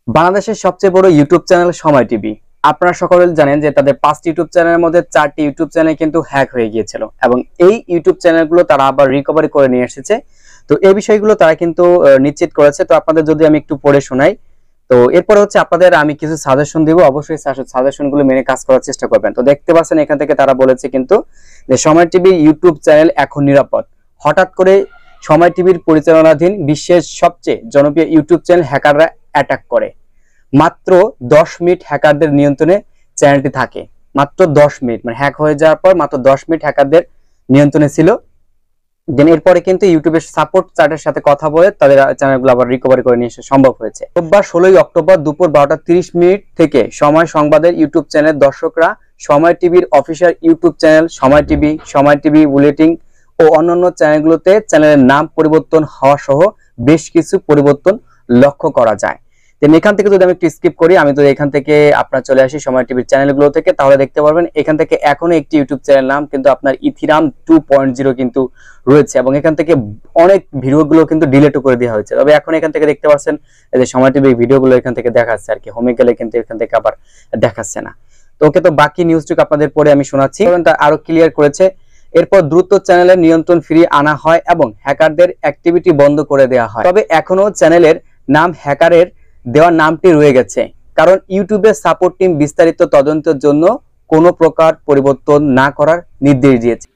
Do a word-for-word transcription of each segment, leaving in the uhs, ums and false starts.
বাংলাদেশের সবচেয়ে বড় ইউটিউব চ্যানেল সময় টিভি। আপনারা সকলে জানেন যে তাদের পাঁচটি ইউটিউব চ্যানেলের মধ্যে চারটি ইউটিউব চ্যানেল কিন্তু হ্যাক হয়ে গিয়েছিল এবং এই ইউটিউব চ্যানেলগুলো তারা আবার রিকভারি করে নিয়ে এসেছে। তো এই বিষয়গুলো তারা কিন্তু নিশ্চিত করেছে। তো আপনাদের যদি আমি একটু পড়ে শোনাই, তো এরপরে হচ্ছে আপনাদের আমি কিছু সাজেশন দিব, অবশ্যই সাজেশনগুলো মেনে কাজ করার চেষ্টা করবেন। তো দেখতে পাচ্ছেন এখান থেকে তারা বলেছে কিন্তু যে সময় টিভি ইউটিউব চ্যানেল এখন নিরাপদ। হঠাৎ করে সময় টিভির পরিচালনাধীন বিশ্বের সবচেয়ে জনপ্রিয় ইউটিউব চ্যানেল হ্যাকাররা অ্যাটাক করে। মাত্র দশ মিনিট হ্যাকারদের নিয়ন্ত্রণে চ্যানেলটি থাকে। মাত্র দশ মিনিট, মানে হ্যাক হয়ে যাওয়ার পর মাত্র দশ মিনিট হ্যাকারদের নিয়ন্ত্রণে ছিল। দেন এরপরে কিন্তু ইউটিউবের সাপোর্ট চার্টের সাথে কথা বলে তাদের চ্যানেলগুলো আবার রিকভারি করে নিয়ে আসা সম্ভব হয়েছে। রোববার ষোলোই অক্টোবর দুপুর বারোটা তিরিশ মিনিট থেকে সময় সংবাদের ইউটিউব চ্যানেল দর্শকরা সময় টিভির official YouTube channel Somoy TV, Somoy TV bulletin ও অন্যান্য চ্যানেলগুলোতে চ্যানেলের নাম পরিবর্তন হওয়া সহ বেশ কিছু পরিবর্তন লক্ষ্য করা যায়। এখান থেকে যদি আমি একটু স্কিপ করি, আমি তো এখান থেকে আপনার চলে আসি সময় টিভির চ্যানেলগুলো থেকে, তাহলে দেখতে পারবেন এখান থেকে এখনো একটি ইউটিউব চ্যানেল নাম কিন্তু আপনার ইথিরাম টু পয়েন্ট জিরো কিন্তু রয়েছে এবং এখান থেকে অনেক ভিডিওগুলো কিন্তু ডিলিটও করে দেওয়া হয়েছে। তবে এখন এখান থেকে দেখতে পাচ্ছেন এই যে সময় টিভির ভিডিওগুলো এখান থেকে দেখাচ্ছে আর কি, হোমে গেলে কিন্তু এখান থেকে আবার দেখাচ্ছে না। তো ওকে, তো বাকি নিউজটুকু আপনাদের পরে আমি শোনাচ্ছি। আরো ক্লিয়ার করেছে, এরপর দ্রুত চ্যানেলের নিয়ন্ত্রণ ফিরিয়ে আনা হয় এবং হ্যাকারদের অ্যাক্টিভিটি বন্ধ করে দেওয়া হয়। তবে এখনো চ্যানেলের নাম হ্যাকারের দেওয়ার নামটি রয়ে গেছে, কারণ ইউটিউবের সাপোর্ট টিম বিস্তারিত তদন্তের জন্য কোনো প্রকার পরিবর্তন না করার নির্দেশ দিয়েছে।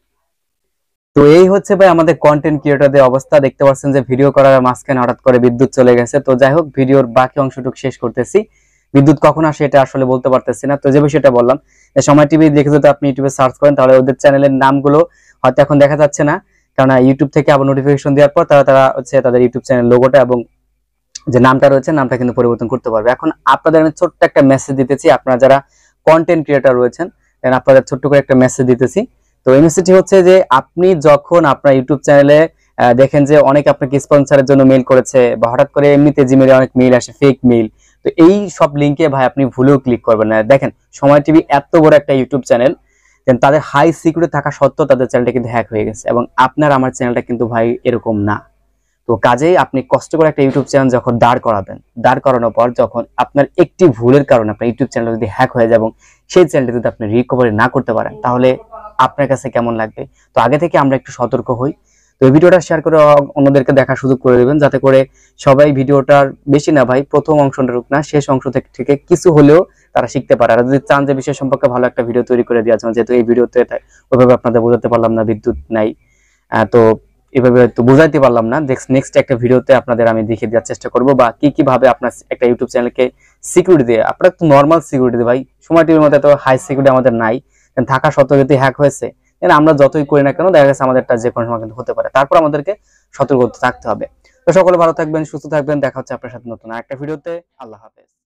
তো এই হচ্ছে ভাই আমাদের কন্টেন্ট ক্রিয়েটরদের অবস্থা। দেখতে পাচ্ছেন যে ভিডিও করার মাঝখানে হঠাৎ করে বিদ্যুৎ চলে গেছে। তো যাই হোক, ভিডিওর বাকি অংশটুকু শেষ করতেছি। বিদ্যুৎ কখন আসে এটা আসলে বলতে পারতেছি না। তো যে বিষয়টা বললাম, সময় টিভি দেখে যদি আপনি ইউটিউবে সার্চ করেন তাহলে ওদের চ্যানেলের নামগুলো হয়তো এখন দেখা যাচ্ছে না, কারণ ইউটিউব থেকে আবার নোটিফিকেশন দেওয়ার পর তারা তারা হচ্ছে তাদের ইউটিউব চ্যানেল লোগোটা এবং যে নামটা রয়েছে নামটা কিন্তু পরিবর্তন করতে পারবে। এখন আপনাদের আমি ছোট্ট একটা মেসেজ দিতেছি, আপনারা যারা কন্টেন্ট ক্রিয়েটর রয়েছেন আপনাদের ছোট্ট করে একটা মেসেজ দিতেছি। তো এই মেসেজটি হচ্ছে যে আপনি যখন আপনার ইউটিউব চ্যানেলে দেখেন যে অনেকে আপনাকে স্পন্সরের জন্য মেইল করেছে বা হঠাৎ করে এমনিতে জিমেলে অনেক মেইল আসে, ফেক মেইল, তো এই সব লিঙ্কে ভাই আপনি ভুলেও ক্লিক করবেন না। দেখেন সময় টিভি এত বড় একটা ইউটিউব চ্যানেল, তাদের হাই সিকিউরিটি থাকা সত্ত্বেও তাদের চ্যানেলটা কিন্তু হ্যাক হয়ে গেছে এবং আপনার আমার চ্যানেলটা কিন্তু ভাই এরকম না। তো কাজেই আপনি কষ্ট করে একটা ইউটিউব চ্যানেল যখন দাঁড় করাবেন, দাঁড় করানোর পর যখন আপনার একটি ভুলের কারণে আপনার ইউটিউব চ্যানেল যদি হ্যাক হয়ে যায় এবং সেই চ্যানেলটি যদি আপনি রিকভারি না করতে পারেন, তাহলে আপনার কাছে কেমন লাগবে? তো আগে থেকে আমরা একটু সতর্ক হই। তো এই ভিডিওটা শেয়ার করে অন্যদেরকে দেখার সুযোগ করে দেবেন, যাতে করে সবাই ভিডিওটার বেশি না ভাই প্রথম অংশটা রুক না, শেষ অংশ থেকে কিছু হলেও তারা শিখতে পারে। আর যদি চান যে বিষয় সম্পর্কে ভালো একটা ভিডিও তৈরি করে দেওয়া যায়, যেহেতু এই ভিডিওতে ওইভাবে আপনাদের বোঝাতে পারলাম না, বিদ্যুৎ নাই, তো এভাবে তো বুঝাইতে পারলাম না। নেক্সট একটা ভিডিওতে আপনাদের আমি দেখিয়ে দেওয়ার চেষ্টা করব বা কি কি ভাবে আপনার একটা ইউটিউব চ্যানেলকে সিকিউরিটি দিয়ে, আপনার একটু নর্মাল সিকিউরিটি দিয়ে, ভাই সময় টিভির মধ্যে তো হাই সিকিউরিটি আমাদের নাই, থাকা সত্ত্বেও যদি হ্যাক হয়েছে, আমরা যতই করি না কেন দেখা গেছে আমাদের একটা যে কোনো সময় কিন্তু হতে পারে। তারপর আমাদেরকে সতর্ক থাকতে হবে। তো সকলে ভালো থাকবেন, সুস্থ থাকবেন, দেখা হচ্ছে আপনার সাথে নতুন একটা ভিডিওতে। আল্লাহ হাফেজ।